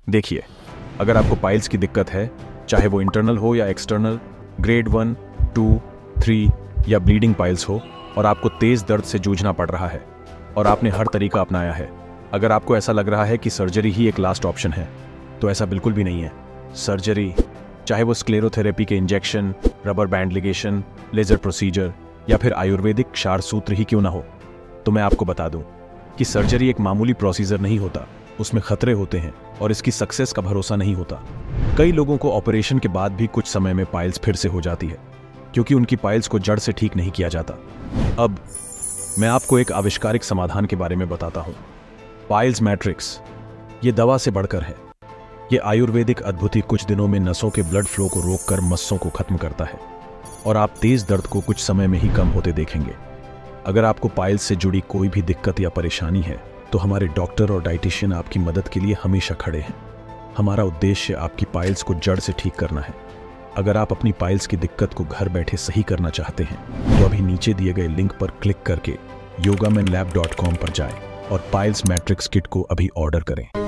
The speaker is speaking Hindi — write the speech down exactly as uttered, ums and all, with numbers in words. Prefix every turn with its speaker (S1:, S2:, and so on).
S1: देखिए, अगर आपको पाइल्स की दिक्कत है, चाहे वो इंटरनल हो या external, grade one, two, three या ब्लीडिंग पाइल्स हो, और आपको तेज दर्द से जूझना पड़ रहा है और आपने हर तरीका अपनाया है, अगर आपको ऐसा लग रहा है कि सर्जरी ही एक लास्ट ऑप्शन है, तो ऐसा बिल्कुल भी नहीं है। सर्जरी, चाहे वो स्क्लेरोथेरेपी के injection, rubber band ligation, laser procedure या फिर आयुर्वेदिक क्षार सूत्र ही क्यों ना हो, तो मैं आपको बता दूं कि सर्जरी एक मामूली प्रोसीजर नहीं होता, उसमें खतरे होते हैं और इसकी सक्सेस का भरोसा नहीं होता। कई लोगों को ऑपरेशन के बाद भी कुछ समय में पाइल्स फिर से हो जाती है, क्योंकि उनकी पाइल्स को जड़ से ठीक नहीं किया जाता। अब मैं आपको एक आविष्कारिक समाधान के बारे में बताता हूं, पाइल्स मैट्रिक्स। ये दवा से बढ़कर है। ये आयुर्वेदिक अद्भुति कुछ दिनों में नसों के ब्लड फ्लो को रोककर मस्सों को खत्म करता है और आप तेज दर्द को कुछ समय में ही कम होते देखेंगे। अगर आपको पाइल्स से जुड़ी कोई भी दिक्कत या परेशानी है, तो हमारे डॉक्टर और डाइटिशियन आपकी मदद के लिए हमेशा खड़े हैं। हमारा उद्देश्य आपकी पाइल्स को जड़ से ठीक करना है। अगर आप अपनी पाइल्स की दिक्कत को घर बैठे सही करना चाहते हैं, तो अभी नीचे दिए गए लिंक पर क्लिक करके योगामैन लैब डॉट कॉम पर जाएं और पाइल्स मैट्रिक्स किट को अभी ऑर्डर करें।